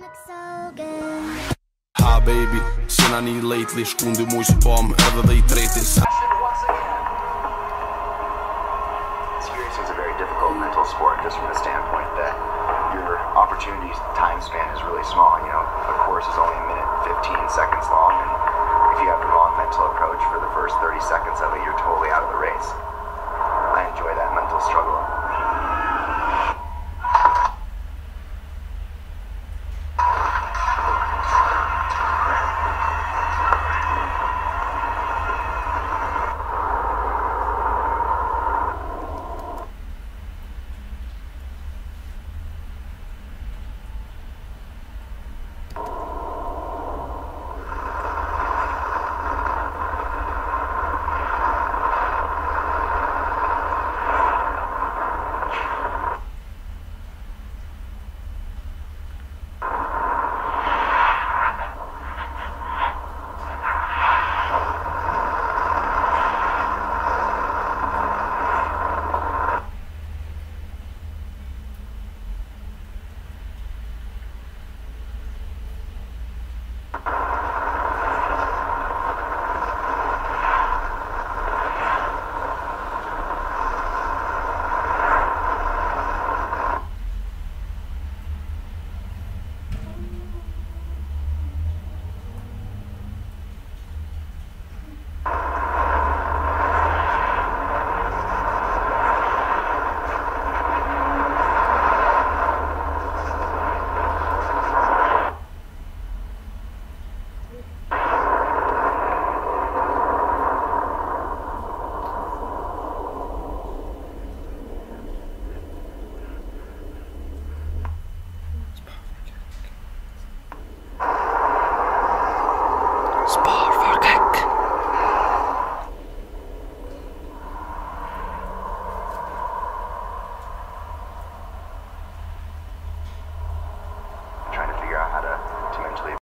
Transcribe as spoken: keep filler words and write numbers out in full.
Ha baby, sina ni lately, shkundi mu që pom edhe dhe I treti sa. Skiing is a very difficult mental sport just from the standpoint that your opportunity time span is really small. You know, a course is only a minute fifteen seconds long, and if you have the wrong mental approach for the first thirty seconds of it, you're totally out of the race.